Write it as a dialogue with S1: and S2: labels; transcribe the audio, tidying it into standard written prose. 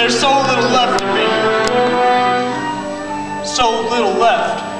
S1: There's so little left of me. So little left.